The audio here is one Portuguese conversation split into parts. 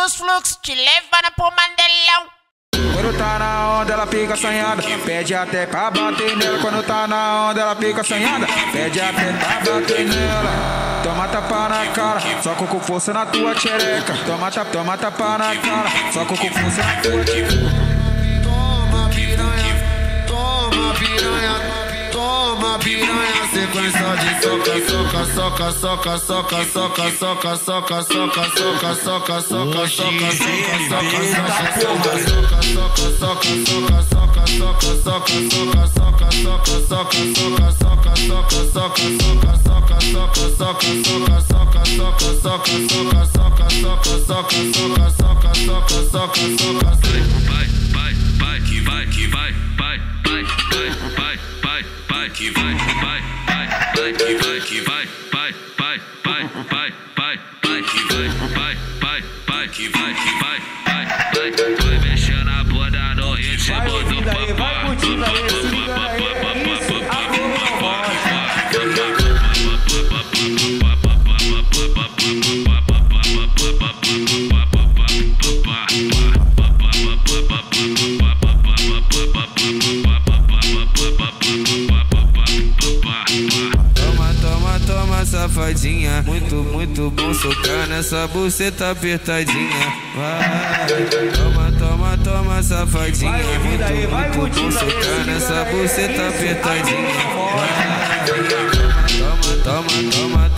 dos fluxos, te levando pro Mandelão. Quando tá na onda, ela fica assanhada, pede até pra bater nela. Quando tá na onda, ela fica assanhada, pede até pra bater nela. Toma tapa na cara, só com força na tua xereca. Toma tapa na cara, só com força na tua xereca. Toma piranha, toma piranha. Toma piranha, sequência de soca, soca, soca, soca, soca, soca, soca, soca, soca, soca, soca, soca, soca, vai mexendo a bunda no ritmo do papai. Vai curtindo aí, se liga aí, é isso, safadinha, muito bom socar nessa buceta apertadinha. Vai, toma, safadinha, muito bom socar nessa buceta apertadinha. Vai, toma,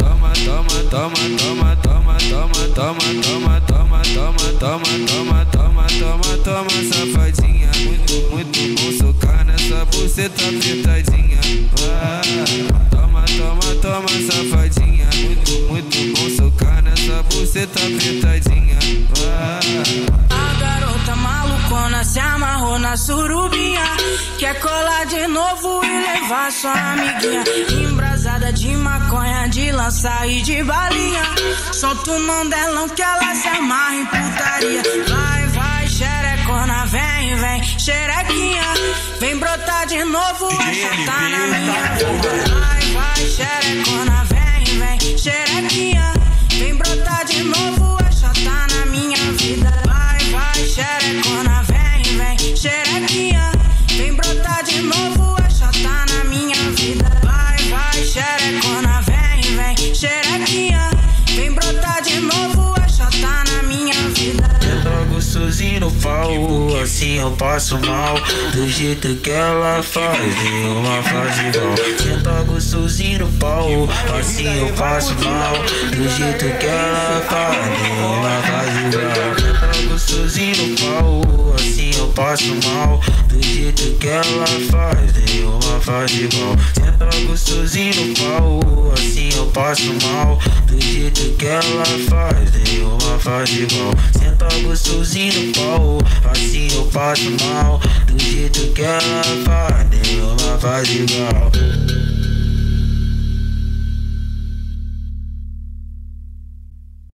safadinha, muito bom socar nessa buceta apertadinha. Vai, toma, safadinha, muito bom socar nessa buceta apertadinha. A garota malucona se amarrou na surubinha, quer colar de novo e levar sua amiguinha. Embrasada de maconha, de lança e de balinha, solta o mandelão que ela se amarra em putaria. Vai, xerecona, vem, xerequinha, vem brotar de novo, essa tá na minha vida. Vai, xerecona, vem, xerequinha, vem brotar de novo, essa tá na minha vida. Vai, xerecona, vem, xerequinha, vem brotar de novo, essa tá na minha vida. Vai, xerecona, vem, xerequinha, vem brotar de novo, essa tá na minha vida. Entra gostosinho no pau, assim eu passo mal, do jeito que ela faz, nenhuma faz igual. Entra gostosinho no pau, assim eu passo mal, do jeito que ela faz, nenhuma faz igual. Entra gostosinho no pau, assim eu passo mal, do jeito que ela faz, nenhuma faz igual. Entra gostosinho no pau, assim eu passo mal, do jeito que ela faz, nenhuma faz igual. Senta gostosinho no pau, assim eu passo mal, do jeito que ela faz, nenhuma faz igual.